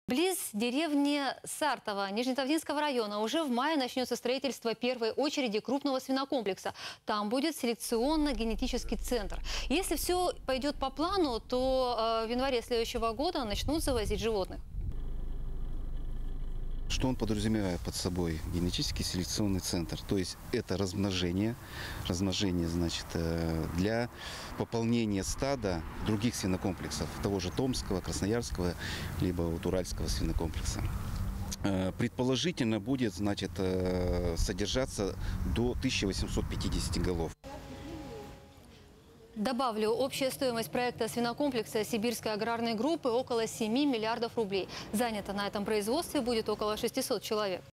Близ деревни Сартово Нижнетавдинского района уже в мае начнется строительство первой очереди крупного свинокомплекса. Там будет селекционно-генетический центр. Если все пойдет по плану, то в январе следующего года начнут завозить животных. Что он подразумевает под собой? Генетический селекционный центр. То есть это размножение, значит, для пополнения стада других свинокомплексов, того же Томского, Красноярского, либо вот Уральского свинокомплекса. Предположительно будет, значит, содержаться до 1850 голов. Добавлю, общая стоимость проекта свинокомплекса Сибирской аграрной группы около 7 миллиардов рублей. Занято на этом производстве будет около 600 человек.